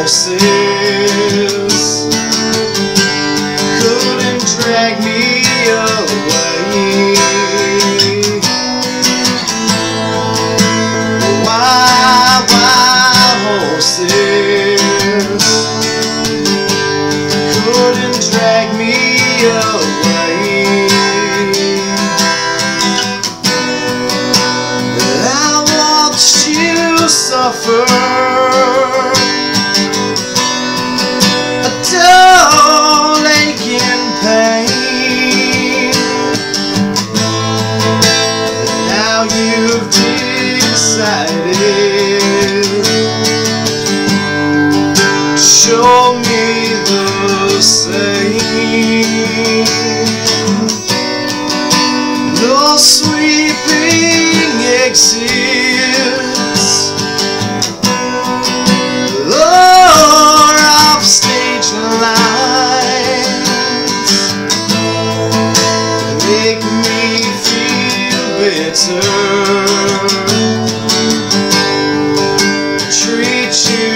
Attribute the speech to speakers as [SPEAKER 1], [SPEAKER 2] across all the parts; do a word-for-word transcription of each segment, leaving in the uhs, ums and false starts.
[SPEAKER 1] horses couldn't drag me away. Wild, wild horses couldn't drag me away. I watched you suffer a dull aching pain. Now you've decided to show me the same. No sweeping exits or off stage lines make me feel bitter, treat you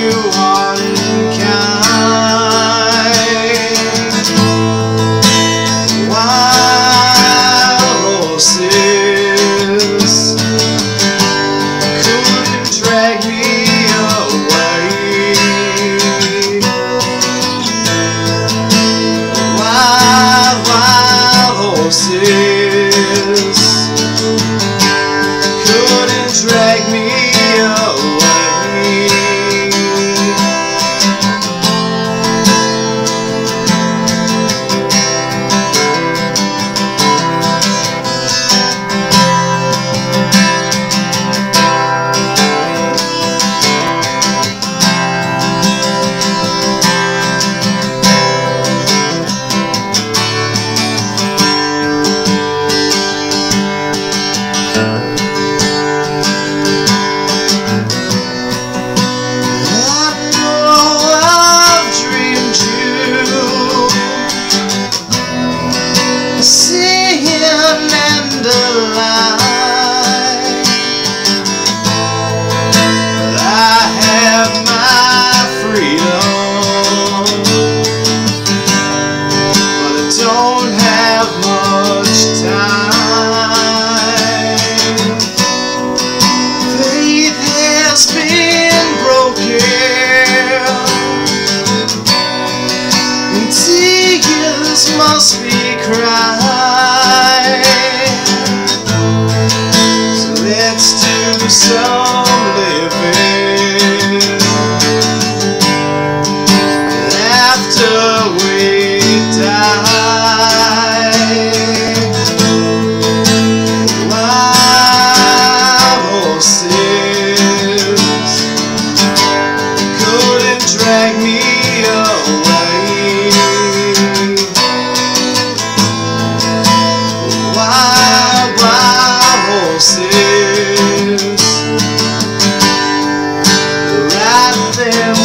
[SPEAKER 1] unkind. Wild horses couldn't drag me away. Wild, wild horses couldn't drag me away. Singing and alive, I have my freedom, but I don't have much time. Faith has been broken and tears must be cried. So let's do some living after we die. Wild horses couldn't drag me away. Wild, wild horses, ride them